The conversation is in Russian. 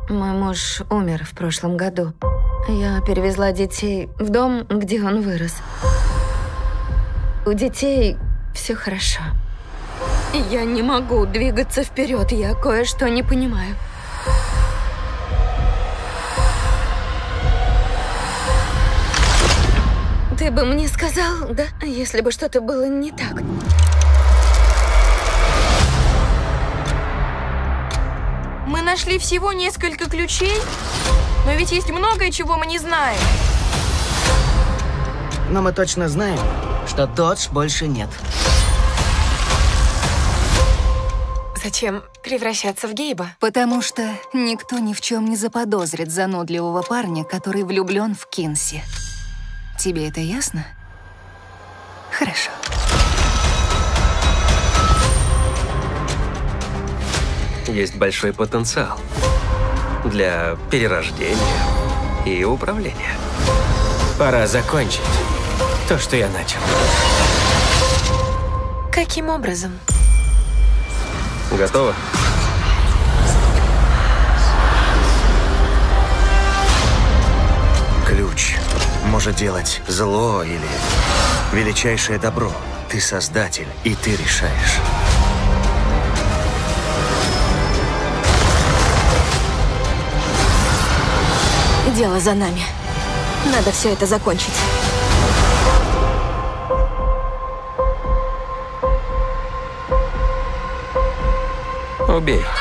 Мой муж умер в прошлом году. Я перевезла детей в дом, где он вырос. У детей все хорошо. Я не могу двигаться вперед, я кое-что не понимаю. Ты бы мне сказал, да, если бы что-то было не так? Мы нашли всего несколько ключей, но ведь есть многое, чего мы не знаем. Но мы точно знаем, что Додж больше нет. Зачем превращаться в Гейба? Потому что никто ни в чем не заподозрит занудливого парня, который влюблен в Кинси. Тебе это ясно? Хорошо. Есть большой потенциал для перерождения и управления. Пора закончить то, что я начал. Каким образом? Готово? Ключ может делать зло или величайшее добро. Ты создатель, и ты решаешь. Дело за нами. Надо все это закончить. Убей.